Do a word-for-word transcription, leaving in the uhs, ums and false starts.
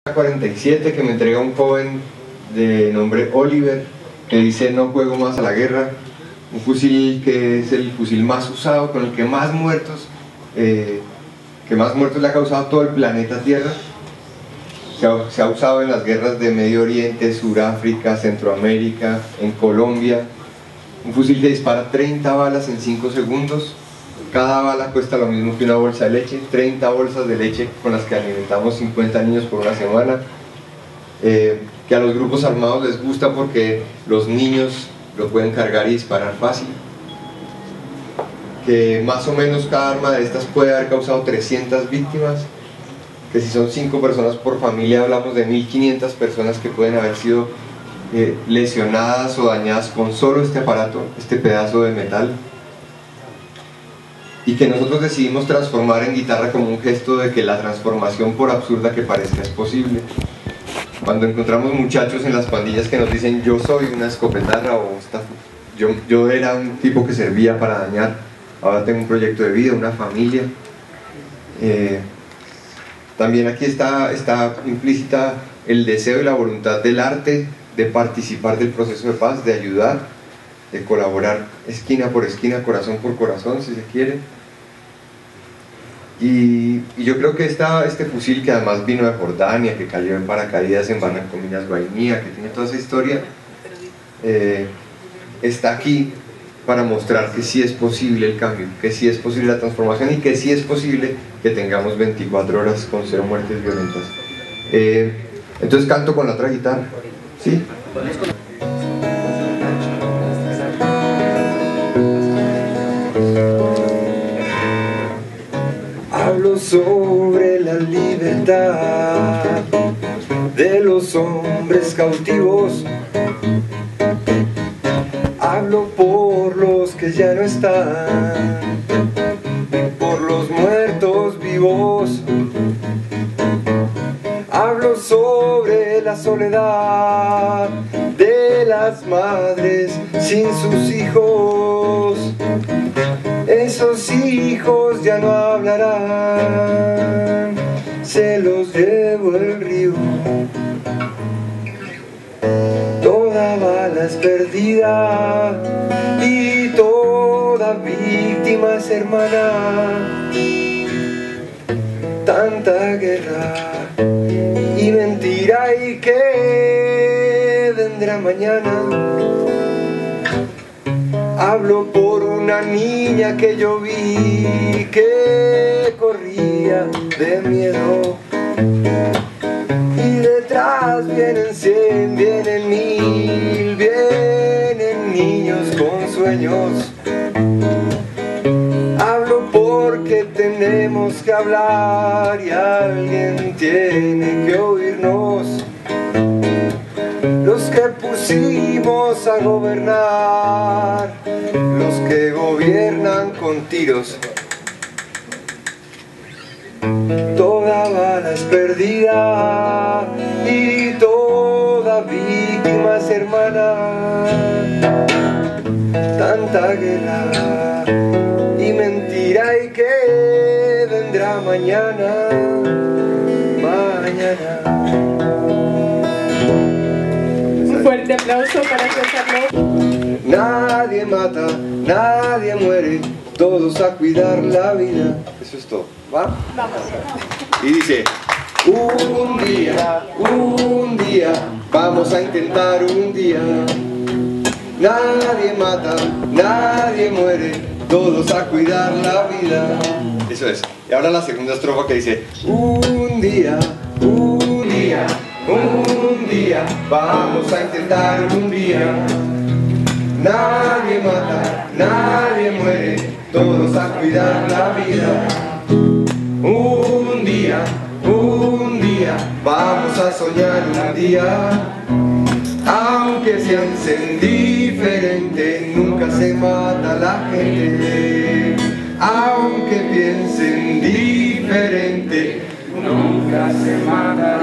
cuarenta y siete que me entrega un joven de nombre Oliver, que dice: no juego más a la guerra. Un fusil que es el fusil más usado, con el que más muertos eh, que más muertos le ha causado todo el planeta Tierra. Se ha, se ha usado en las guerras de Medio Oriente, Suráfrica, Centroamérica, en Colombia. Un fusil que dispara treinta balas en cinco segundos. Cada bala cuesta lo mismo que una bolsa de leche, treinta bolsas de leche con las que alimentamos cincuenta niños por una semana. Eh, que a los grupos armados les gusta porque los niños lo pueden cargar y disparar fácil. Que más o menos cada arma de estas puede haber causado trescientas víctimas. Que si son cinco personas por familia, hablamos de mil quinientas personas que pueden haber sido eh, lesionadas o dañadas con solo este aparato, este pedazo de metal. Y que nosotros decidimos transformar en guitarra como un gesto de que la transformación, por absurda que parezca, es posible. Cuando encontramos muchachos en las pandillas que nos dicen: yo soy una escopetarra, o esta, yo, yo era un tipo que servía para dañar, ahora tengo un proyecto de vida, una familia. Eh, también aquí está, está implícita el deseo y la voluntad del arte de participar del proceso de paz, de ayudar, de colaborar esquina por esquina, corazón por corazón, si se quiere. Y, y yo creo que esta, este fusil, que además vino de Jordania, que cayó en paracaídas en Barranco Minas Guainía, que tiene toda esa historia, eh, está aquí para mostrar que sí es posible el cambio, que sí es posible la transformación y que sí es posible que tengamos veinticuatro horas con cero muertes violentas. Eh, entonces canto con la otra guitarra, ¿sí? Hablo sobre la libertad de los hombres cautivos. Hablo por los que ya no están, por los muertos vivos. Hablo sobre la soledad de las madres sin sus hijos. Esos hijos ya no hablarán, se los llevó el río. Toda bala es perdida y toda víctima es hermana. Tanta guerra y mentira, y que vendrá mañana. Hablo por una niña que yo vi, que corría de miedo, y detrás vienen cien, vienen mil, vienen niños con sueños. Hablo porque tenemos que hablar y alguien tiene que oírnos. Los que pusimos a gobernar, los que gobiernan con tiros. Toda bala es perdida y toda víctima es hermana. Tanta guerra y mentira, y que vendrá mañana, mañana. Un fuerte aplauso para César López. Nadie mata, nadie muere, todos a cuidar la vida. Eso es todo, ¿va? Vamos. Y dice: un día, un día, vamos a intentar un día. Nadie mata, nadie muere, todos a cuidar la vida. Eso es. Y ahora la segunda estrofa, que dice: un día, un día, un día, vamos a intentar un día. Nadie mata, nadie muere, todos a cuidar la vida. Un día, un día, vamos a soñar un día. Aunque se hacen diferente, nunca se mata la gente. Aunque piensen diferente, nunca se mata